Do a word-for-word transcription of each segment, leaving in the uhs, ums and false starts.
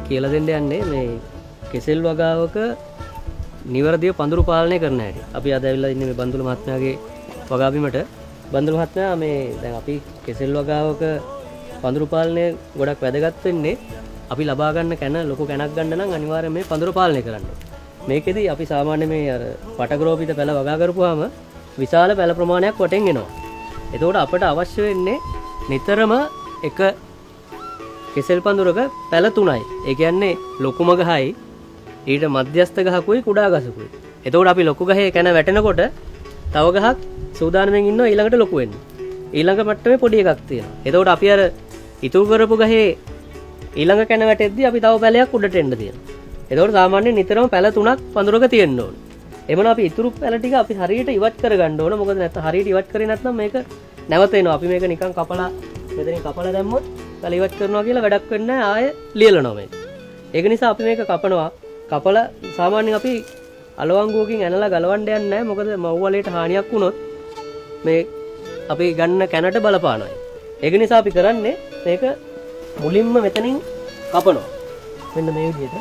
කියලා දෙන්න යන්නේ මේ කෙසෙල් වගාවක නිවැරදිව පඳුරු පාලනය කරන හැටි. අපි අද ඇවිල්ලා ඉන්නේ මේ බන්දුල මහත්මයාගේ වගා බිමට. බන්දුල මහත්මයා මේ දැන් අපි කෙසෙල් වගාවක පඳුරු පාලනය ගොඩක් වැදගත් වෙන්නේ අපි ලබා ගන්න කැන ලොකු කැනක් ගන්න නම් අනිවාර්යයෙන් මේ පඳුරු පාලනය කරන්න ඕනේ. මේකෙදි අපි සාමාන්‍ය මේ අර පටග්‍රෝපිත පැල වගා කරපුවාම විශාල පැල ප්‍රමාණයක් වටෙන් එනවා. එතකොට අපට අවශ්‍ය වෙන්නේ නිතරම එක කෙසෙල් පඳුරක පැල තුනයි. ඒ කියන්නේ ලොකුම ගහයි ඊට මධ්‍යස්ථ ගහකුයි කුඩා ගසකුයි. එතකොට අපි ලොකු ගහේ කැන වැටෙනකොට තව ගහක් සූදානම්ෙන් ඉන්නවා ඊළඟට ලොකු වෙන්න. ඊළඟ මට්ටමේ පොඩි එකක් තියෙනවා. එතකොට අපි අර ඉතුරු කරපු ගහේ ඊළඟ කැන වැටෙද්දී අපි තව පැලයක් උඩට එන්න තියෙනවා. එතකොට සාමාන්‍යයෙන් නිතරම පැල තුනක් පඳුරක තියෙන්න ඕනේ. එමනම් අපි ඉතුරු පැල ටික අපි හරියට ඉවත් කරගන්න ඕන. මොකද නැත්නම් හරියට ඉවත් කරේ නැත්නම් මේක නැවත එනවා. අපි මේක නිකන් කපලා මෙතනින් කපලා දැම්මොත් පැල ඉවත් කරනවා කියලා වැඩක් වෙන්නේ නැහැ. ආයෙ ලියලනවා මේක. ඒක නිසා අපි මේක කපනවා. කපලා සාමාන්‍යයෙන් අපි අලවංගුවකින් ඇනලා ගලවන්න යන්නේ නැහැ. මොකද මව් වලේට හානියක් වුණොත් මේ අපි ගන්න කැනට බලපානවා. ඒක නිසා අපි කරන්නේ මේක මුලින්ම මෙතනින් කපනවා. මෙන්න මේ විදිහට.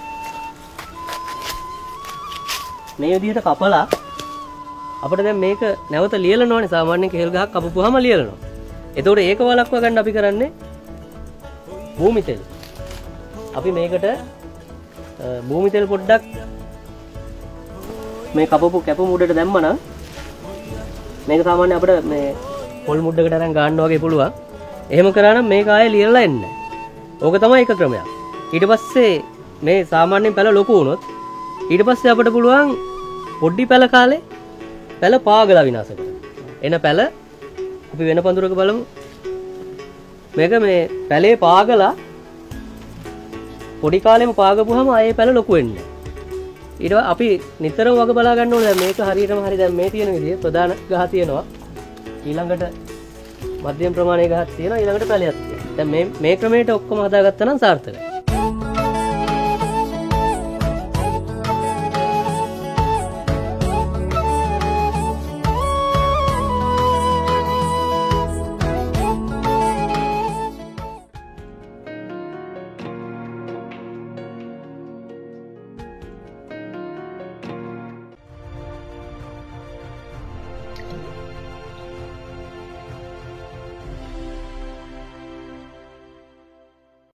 මේ විදිහට කපලා අපිට දැන් මේක නැවත ලියලනවානේ. සාමාන්‍යයෙන් කෙහෙල් ගහක් කපපුවාම ලියලනවා. එතකොට ඒක වලක්ව ගන්න අපි කරන්නේ භූමි තෙල්. අපි මේකට භූමි තෙල් පොඩ්ඩක් මේ කපපු කැප මුඩට දැම්මනම් මේක සාමාන්‍ය අපිට මේ පොල් මුඩකට අරන් ගන්න වගේ පුළුවන්. එහෙම කරා නම් මේක ආයේ ලියලා එන්නේ නැහැ. ඕක තමයි එක ක්‍රමයක්. ඊට පස්සේ මේ සාමාන්‍යයෙන් පැල ලොකු වුණොත් ඊට පස්සේ අපිට පුළුවන් පොඩි පැල කාලේ පැල පාගලා විනාශ කරන්න. එන පැල අපි වෙන පඳුරක බලමු. මේක මේ පැලේ පාගලා පොඩි කාලෙම පාගපුවාම ආයේ පැල ලොකු වෙන්නේ. ඊට අපි නිතරම වග බලා ගන්න ඕනේ. දැන් මේක හරියටම හරි දැන් මේ තියෙන විදිහ ප්‍රධාන ගහ තියෙනවා. ඊළඟට මධ්‍යම ප්‍රමාණයේ ගහක් තියෙනවා. ඊළඟට පැලයක් තියෙනවා. දැන් මේ මේ ක්‍රමයට ඔක්කොම හදාගත්තා නම් සාර්ථකයි.